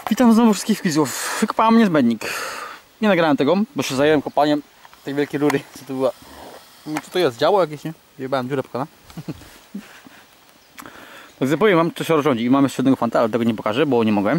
Witam znowu wszystkich widzów. Wykopałem niezbędnik. Nie nagrałem tego, bo się zająłem kopaniem tej wielkiej rury. Co to była? Co to jest? Działo jakieś, nie? Jebałem dziurę pokana. Tak zapowiem wam, co się rozrządzi. I mam jeszcze jednego fanta, ale tego nie pokażę, bo nie mogłem.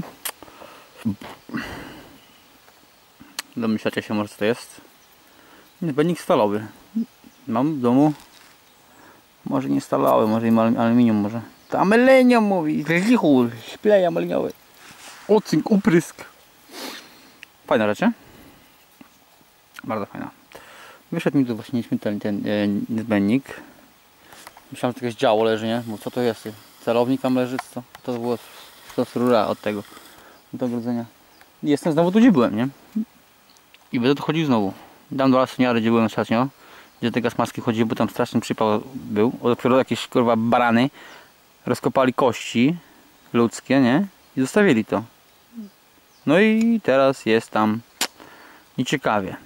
Domyślacie się może co to jest? Niezbędnik stalowy. Mam w domu. Może nie stalowy, może i aluminium może. To aluminium mówi. Lichur, szplej aluminiowy. Ocynk, uprysk. Fajna rzecz, nie? Bardzo fajna. Wyszedł mi tu właśnie ten niezbędnik. Myślałem, że to jakieś działo leży, nie? Bo co to jest? Celownik tam leży, co? To było rura od tego. Do ogrodzenia. I jestem znowu tu, gdzie byłem, nie? I będę tu chodził znowu. Dam do lasuniary, gdzie byłem ostatnio. Gdzie te gasmaski chodziły, bo tam straszny przypał był. Dopiero jakieś kurwa barany rozkopali kości ludzkie, nie? I zostawili to. No i teraz jest tam nieciekawie.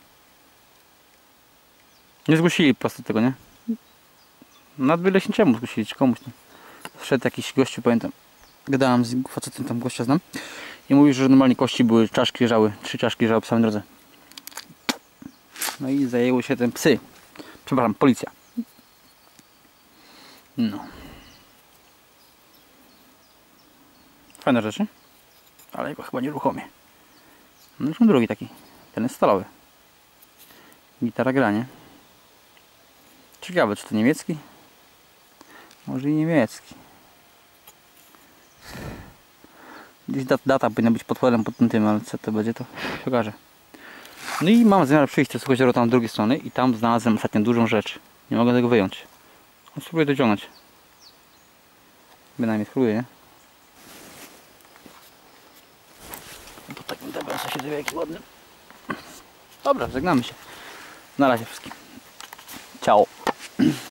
Nie zgłosili po prostu tego, nie? Nad leśniczemu zgłosili, czy komuś tam. Wszedł jakiś gościu, pamiętam. Gadałem z facetem, tam gościa znam. I mówił, że normalnie kości były, czaszki leżały. 3 czaszki leżały po samej drodze. No i zajęły się tym psy. Przepraszam, policja. No. Fajne rzeczy. Ale go chyba nie uruchomię. No już mam drugi taki. Ten jest stalowy. Gitara gra, nie? Ciekawe, czy to niemiecki? Może i niemiecki. Gdzieś data powinna być podkładem pod tym, ale co to będzie, to się okaże. No i mam zamiar przyjść do jeziora tam z drugiej strony i tam znalazłem ostatnio dużą rzecz. Nie mogę tego wyjąć. No, spróbuję dociągnąć. Bynajmniej spróbuję, nie? Po takim DBS-a się jaki ładny. Dobra, żegnamy się. Na razie wszystkim. Ciao.